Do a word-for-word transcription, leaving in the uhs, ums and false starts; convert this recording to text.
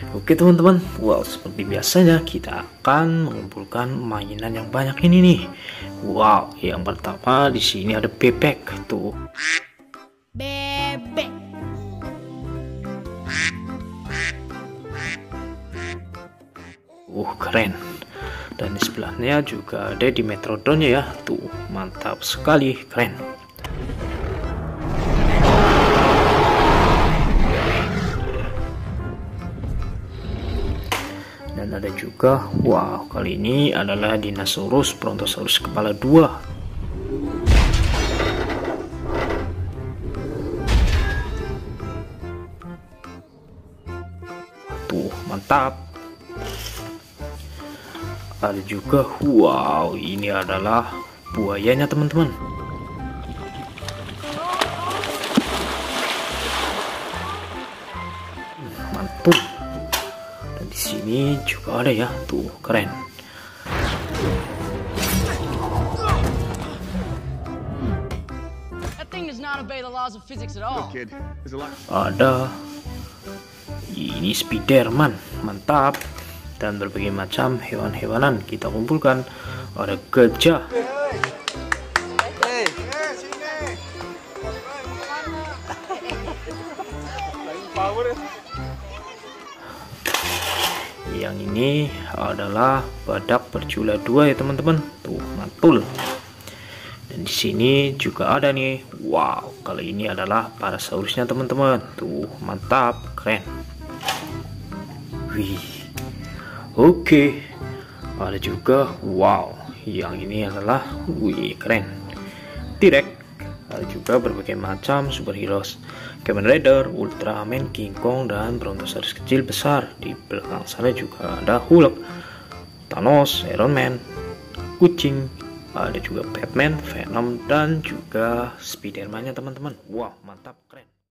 Oke teman-teman, wow seperti biasanya kita akan mengumpulkan mainan yang banyak ini nih. Wow, yang pertama di sini ada bebek tuh. Bebek. Uh keren. Dan di sebelahnya juga ada Dimetrodonnya ya. Tuh, mantap sekali, keren. Dan ada juga, wow, kali ini adalah Dinosaurus Brontosaurus kepala dua. Tuh, mantap. Ada juga, wow, ini adalah buayanya teman-teman. Mantul. Dan di sini juga ada ya, tuh keren. Ada ini Spiderman, mantap. Dan berbagai macam hewan-hewanan kita kumpulkan. Ada gajah, yang ini adalah badak berjula dua ya teman-teman. Tuh mantul. Dan di sini juga ada nih, wow, kali ini adalah Parasaurusnya teman-teman. Tuh mantap, keren. Wih, oke, ada juga, wow, yang ini adalah, wih, keren, T-Rex. Ada juga berbagai macam superheroes, Kamen Rider, Ultraman, King Kong, dan Brontosaurus kecil besar. Di belakang sana juga ada Hulk, Thanos, Iron Man, kucing, ada juga Batman, Venom, dan juga Spiderman-nya teman-teman. Wow, mantap, keren.